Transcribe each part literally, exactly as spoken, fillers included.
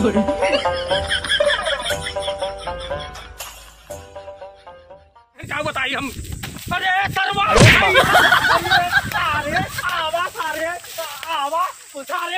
क्या बताइए हम? अरे सरवा सारे आवा सारे आवा सारे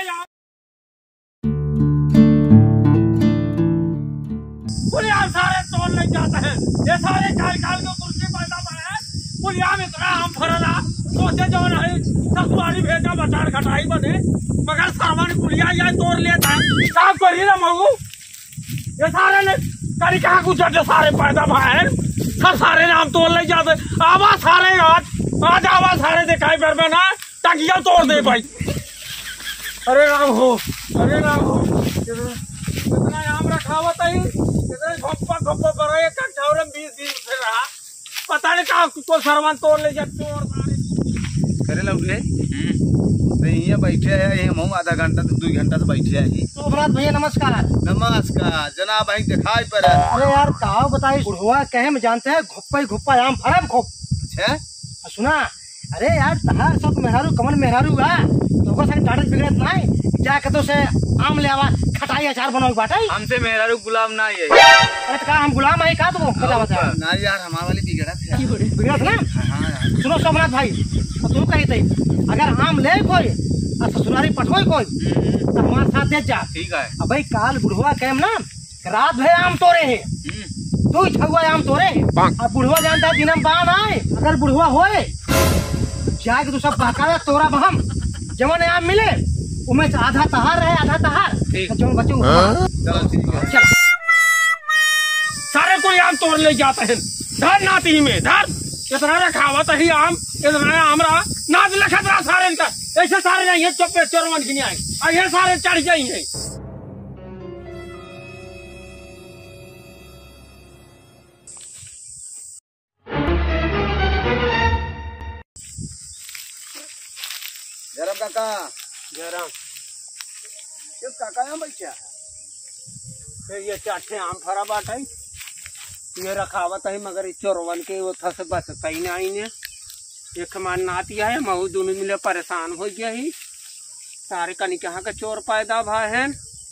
पुलिया सारे तोड़ ले जाते हैं। ये सारे काल काल को कुर्सी पैदा है। पुलिया में इतना आम फरला सोचे जो नहीं ससुराली भेजा बचार खटाई बने मगर सामान पुलिया या तोड़ लेता है। साफ करिए ना मऊ ये सारे ने करी कहा कुछ सारे पैदा भाई सब सारे नाम तोड़ ले जाते। आवा सारे आज आज आवा सारे दिखाई पर में ना टंकिया तोड़ दे भाई। अरे राम हो अरे राम हो इतना आम रखा हुआ था घप्पा घप्पा बड़ा एक कट्ठा बीस दिन से रहा पता नहीं कहा को सरवन तोड़ ले जाते करे लौटले नहीं बैठे है हम आधा घंटा तो दो घंटा से बैठे है। तो भैया नमस्कार। नमस्कार जनाब भाई दिखाई पर अरे यार कहा बताइए बुढ़वा कहे में जानते हैं घुप्पा ही घुप्पा आम फरम खूब। अच्छा सुना अरे यार तहार सब मेहरारू कमन मेहरारू है तो संग टाटस बिगड़त नहीं क्या कहते से आम ले आवा खटाई अचार बनाओ बाटा हमसे मेहरारू गुलाम ना है। अरे तो का हम गुलाम है का तो पता बता ना यार हमारे वाली बिगड़त है बिगड़त ना। हां सुनो सोमनाथ भाई तो तू कही थी अगर आम ले कोई और ससुरारी पठोई कोई तो हमारे साथ दे जा। ठीक है अब भाई काल बुढ़वा कहम ना रात भर आम तोड़े है तू छुआ आम तोड़े अब बुढ़वा जानता है दिनम बान आए अगर बुढ़वा होए जाके तू सब बाकाया तोड़ा बहम जवन आम मिले उमें आधा तहार रहे आधा तहार जो बच्चे चलो ठीक है चल सारे कोई आम तोड़ ले जाते हैं धर नाती में धर इतना रखा हुआ तो ही आम इतना आम रहा नाच लखत रहा सारे का ऐसे सारे नहीं है चुप्पे चोरवन की नहीं आए और ये सारे चढ़ जाएंगे। जयराम काका जयराम किस काका यहाँ बैठा फिर ये चाटे आम फरा बाटा ये रखावत है मगर चोरवन के वो था से बचता ही नहीं ने एक मान नाती है महू दोनों मिले परेशान हो गया ही सारे कनी कहाँ का चोर पैदा भा है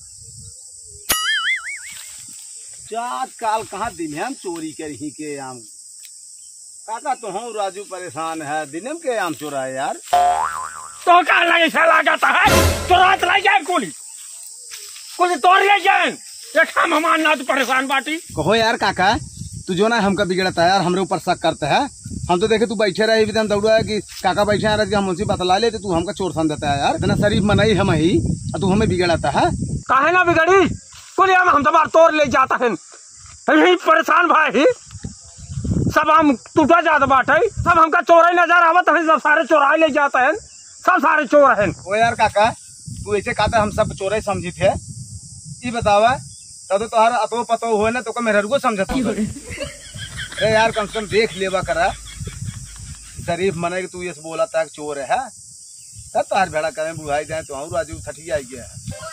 चार काल कहाँ दिन है हम चोरी कर ही के आम काका तो हूँ राजू परेशान है दिन के आम चोरा है यार तो क्या लगे लागता है चोरात लाई जाए कुल कुछ तोड़ ले जाए हम हमारे ना तो परेशान बाटी कहो यार काका तू जो ना हमका बिगड़ता है यार हमरे ऊपर शक करता है। हम तो देखे तू बैठे रहे भी दौड़ा है कि काका बैठे हैं कि हम उनसे बतला लेते तू हमका चोर सन देता है यार इतना शरीफ मनाई हम ही और तू हमें बिगड़ाता है काहे ना बिगड़ी कुल हम तुम्हार तोड़ ले जाता है यही परेशान भाई सब हम टूटा जाता बाटे सब हमका चोरा नजर आवत है सब सारे चोरा ले जाता है सब सारे चोर है। ओ यार काका तू ऐसे कहता हम सब चोरे समझी थे ये बतावा तब तो तुम्हारा अतो पतो हुए ना तो मेहर को समझता अरे यार कम से कम देख लेवा करा शरीफ मने कि तू ये बोला था चोर है तब तो हर भेड़ा करें बुढ़ाई जाए तो हम राजू छठी आई गया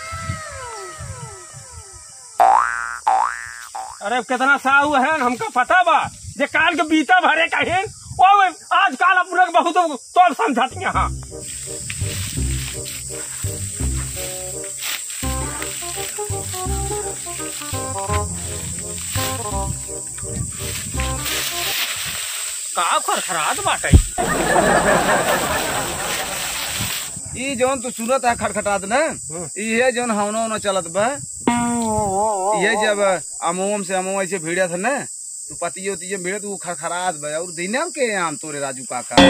अरे कितना साहू है हमका पता बा जे काल के बीता भरे कहे आज काल अपने बहुत तो समझती यहाँ का खरखरात बाटे ये जौन तू सुनत है खटखटात ना ये जौन हवनो न चलत बा ये जब अमोम से अमोम ऐसे भिड़त है ना तू पतियो तिये भिड़त वो खरखरात बा और दिनम के आम तोरे राजू काका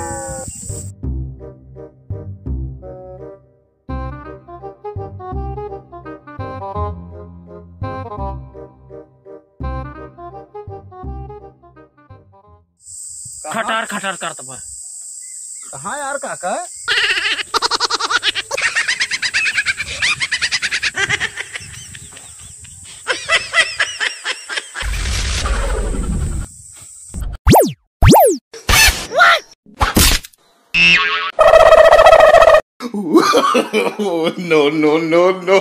खटार खटार करता बा कहाँ यार काका no no no no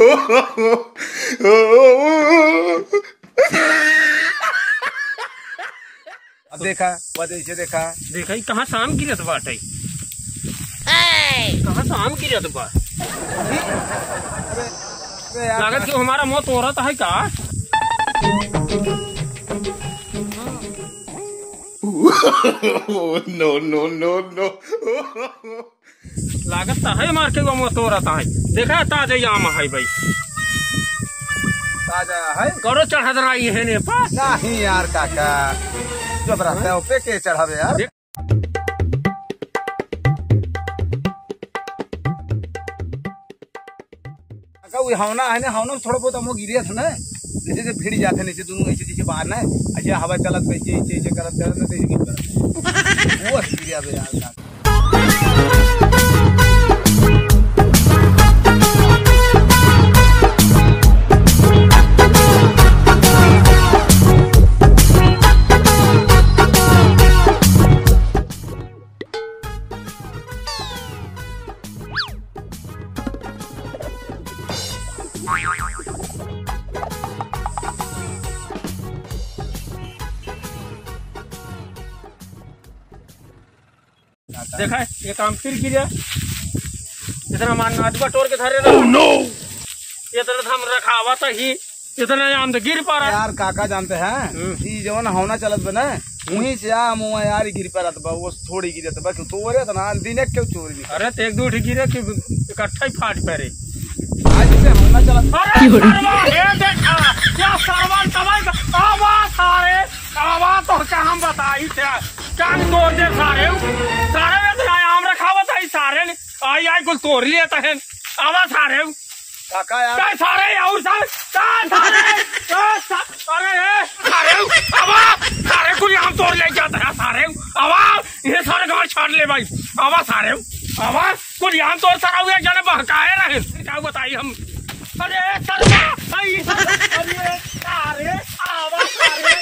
अब देखा वैसे देखा देखा कहाँ शाम की रत बाटे कहाँ शाम की रत बा अरे यार लागत कि हमारा मुँह तोड़त है का? no, no, no, no. लागत तो है मार के वो मुँह तोड़त है। देखा ताजे आम है भाई, ताजा है करो चढ़ा रही है ने पास। नहीं यार काका, जब रहता है पे के चढ़ावे यार। काका वो हवना है ना, हवना में थोड़ा बहुत हम गिरे थे ना, जैसे जैसे भिड़ जाते नीचे दोनों ऐसे जैसे बाहर ना अच्छा हवा चलत वैसे ऐसे ऐसे करत करत ना ऐसे गिर वो गिरिया बे यार काका। देखा है ये काम फिर गिरा, इतना मारना आज बटोर के धरे oh, no! इतना हम रखा हुआ था ही, इतना आम तो गिर पा रहा यार काका जानते हैं ये जवन हवना चलत बने वहीं से आ मुआ यार गिर पा रहा था वो थोड़ी गिरे था क्यों तोरे था ना दिन क्यों चोरी नहीं। अरे तो एक दो गिरे कि इकट्ठा ही फाट पड़े। आज से हवना चलत अरे ये देखा क्या सामान कमाई का आवाज सारे आवाज तो क्या हम बताई थे कान तोड़ दे सारे सारे आम रखा हुआ था सारे ने आई आई कुछ तोड़ लिया था आवाज सारे काका यार क्या सारे और सारे सारे अरे सारे आवाज सारे कुछ आम तोड़ ले जाता है सारे आवाज ये सारे घर छाड़ ले भाई आवाज सारे आवाज कुछ आम तोड़ सारा हुआ जाने बहकाए रहे क्या बताइए हम। अरे सरवा अरे सारे आवाज सारे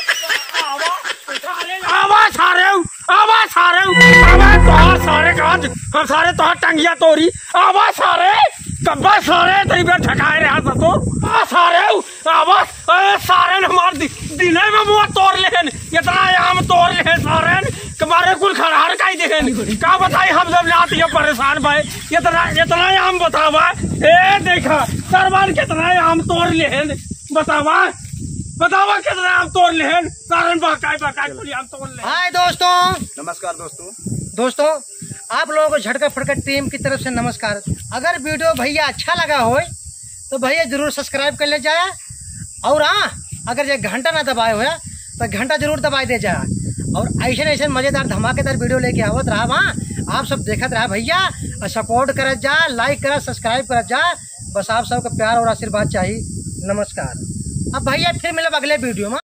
आवाज आवाज सारे आवाज सारे आवाज तो सारे गाज हम सारे तो टंगिया तोड़ी आवाज सारे कब्बा सारे तई पे ठकाए रहा तो आ सारे आवाज ए सारे ने मार दी दिने में मुंह तोड़ लेन इतना आम तोड़ ले सारे तुम्हारे कुल खड़ार का ही देन का बताई हम सब जाती है परेशान भाई इतना इतना आम बतावा ए देखा सरवान कितना आम तोड़ लेन बतावा बतावा कितना आम तोड़ लेन सारे बकाई बकाई कुल आम तोड़ ले। हाय दोस्तों, नमस्कार दोस्तों दोस्तों आप लोगों को झटका फटका टीम की तरफ से नमस्कार। अगर वीडियो भैया अच्छा लगा हो तो भैया जरूर सब्सक्राइब कर ले जाए और हाँ अगर ये घंटा ना दबाए हो तो घंटा जरूर दबाई दे जाए और ऐसे ऐसे मजेदार धमाकेदार वीडियो लेके आवत रहा वहाँ आप सब देखत रहा भैया और सपोर्ट करत जा, लाइक करत सब्सक्राइब करत जा। बस आप सबका प्यार और आशीर्वाद चाहिए। नमस्कार। अब भैया फिर मिलब अगले वीडियो में।